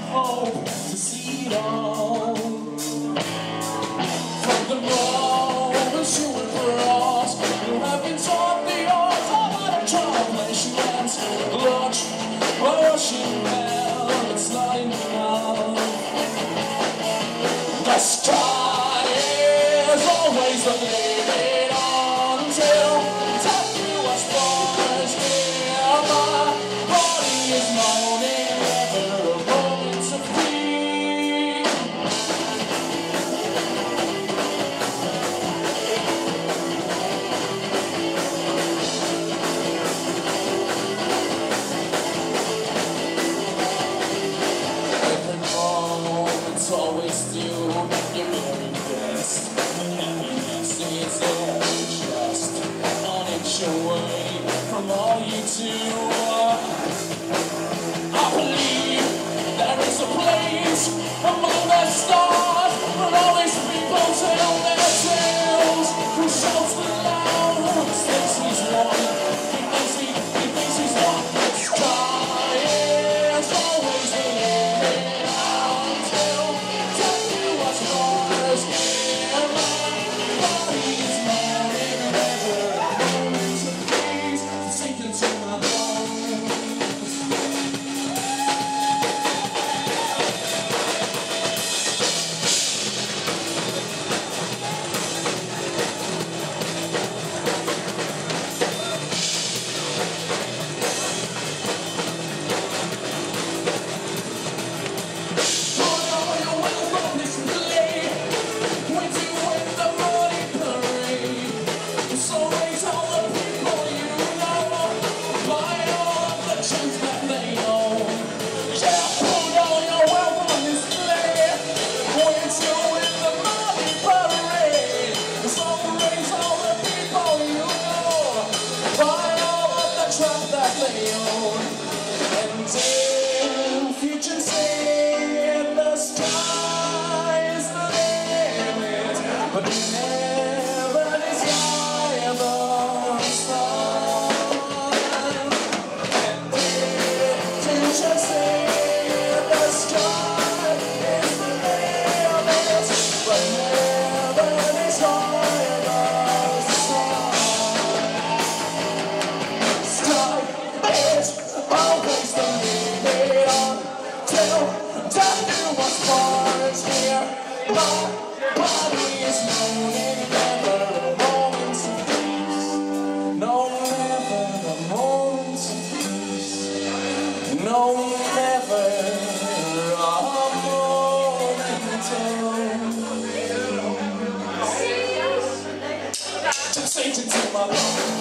hope to see it all. From the moments you were brought, you have been taught the art of how to accomplishments. Look, rushing bell, it's not enough. The sky is always the limit until death do us part. Here my body is moaning, never a moment to breathe. Every moment's always due your very best. Happiness is there, just on inch away from all you do. I believe there is a place among the stars where all these people tell their tales. Who shouts the loud? Who thinks he's one? He thinks he's one. The sky is always the limit until death do us part. Here my body is moaning, never a moment to please, sink into my bones. But never desire the sun. And if you just say the sky is the limit, but never desire the sun. Sky is always the limit until death do us part. Here, my body is moaning, never a moment of peace. No, never a moment of peace. No, never a moment of peace. Just sink into my bones.